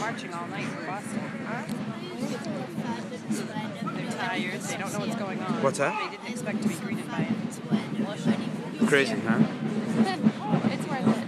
marching all night in Boston. They're tired. They don't know what's going on. What's that? They didn't expect to be greeted by a militia. Crazy, huh? It's worth it.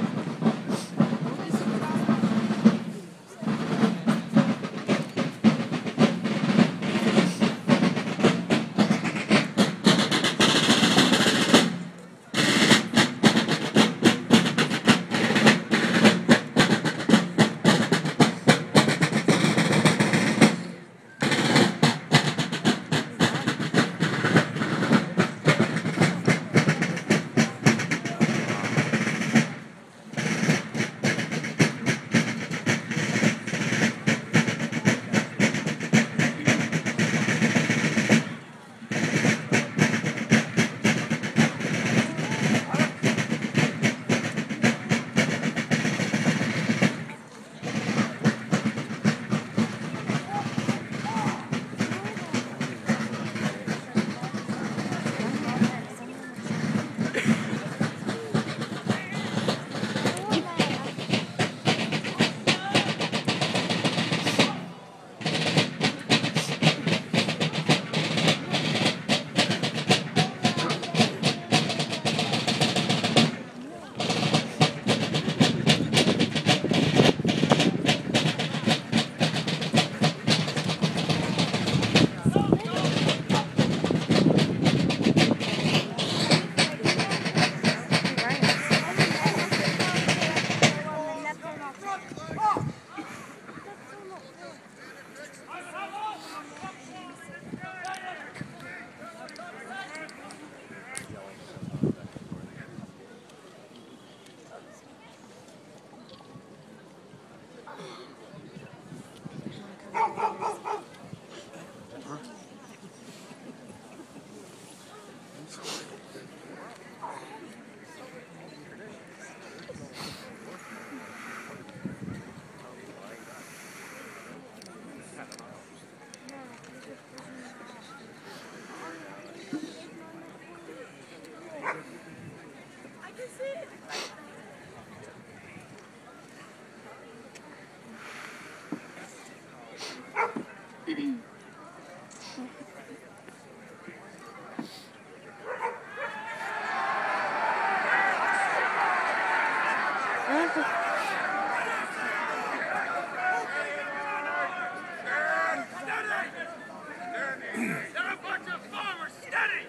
They're a bunch of farmers, steady!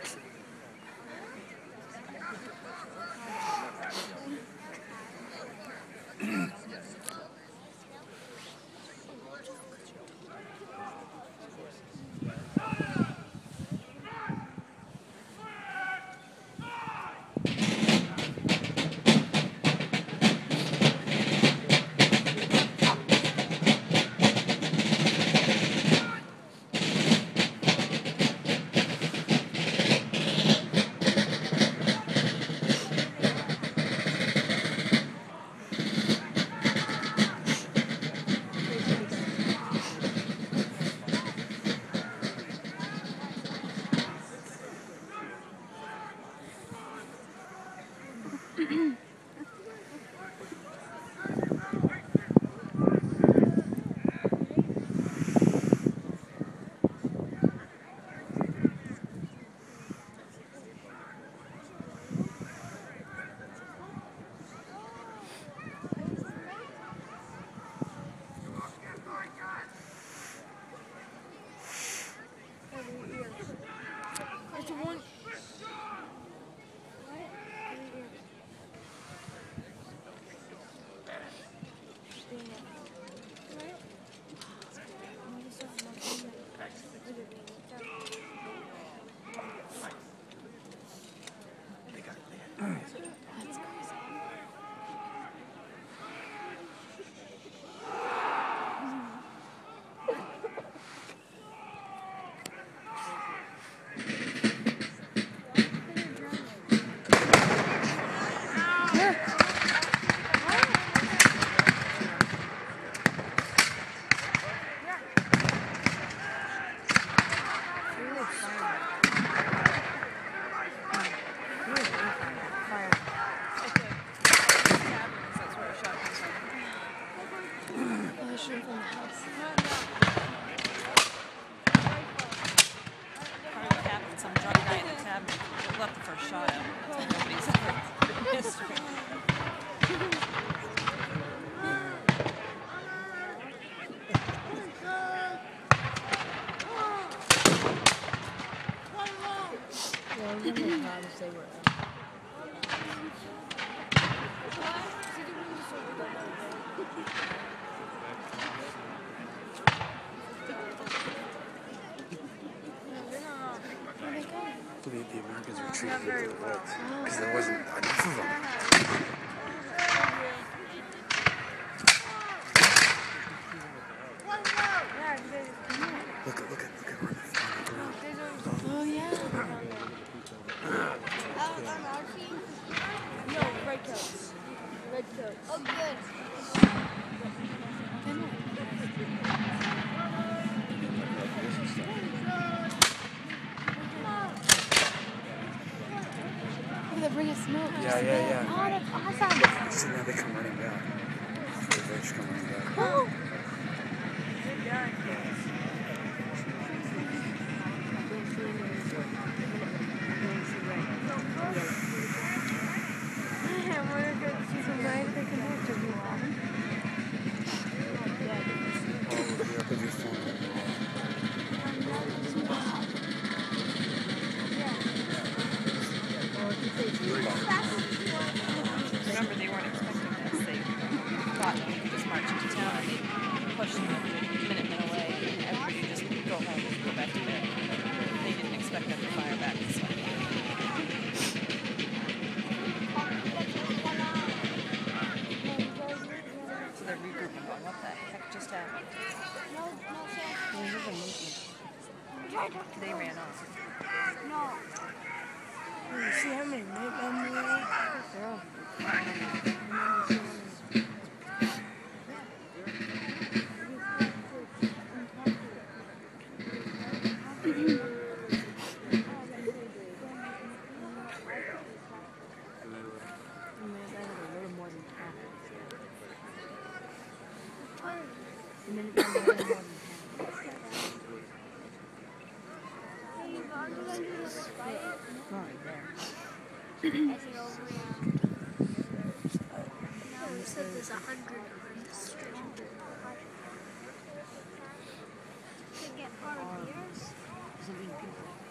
if they were. The Americans were treated with the votes because there wasn't enough of them. Look at where they're flying. Oh yeah. No, red coats. Red coats. Oh, good. They bring us smoke. Yeah. Oh, that's awesome. So now they come running back. The fish come running back. Cool. Remember, they weren't expecting this. They thought we could just march into town and they pushed the Minutemen away and everybody just go home and go back to bed. They didn't expect them to fire back this way. So they're regrouping, going, what the heck just happened? They ran off. See how many Minutemen there are? You said there's 100 on this street. To get our beers?